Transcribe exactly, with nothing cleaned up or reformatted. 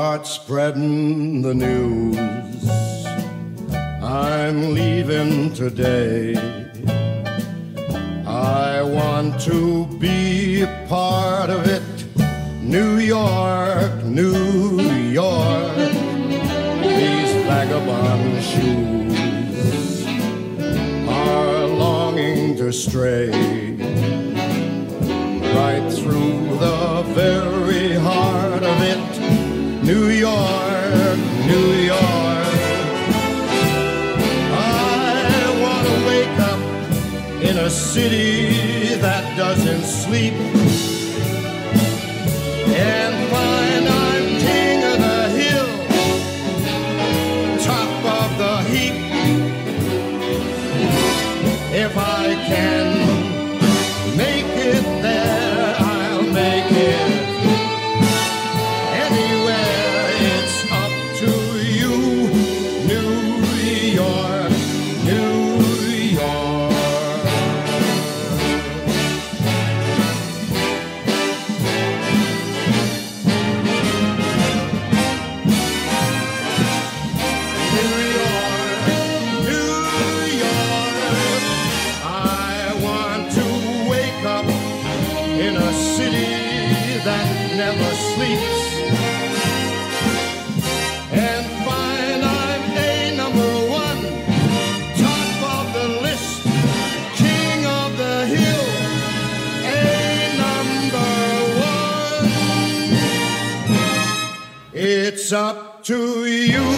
start spreading the news. I'm leaving today. I want to be a part of it. New York, New York, these vagabond shoes are longing to stray right through the very heart of it. New York, New York, I want to wake up in a city that doesn't sleep and find I'm king of the hill, top of the heap. If I can make it there, I'll make it anywhere. It's up to you, New York, New York. In a city that never sleeps and find I'm a number one, top of the list, king of the hill, a number one. It's up to you.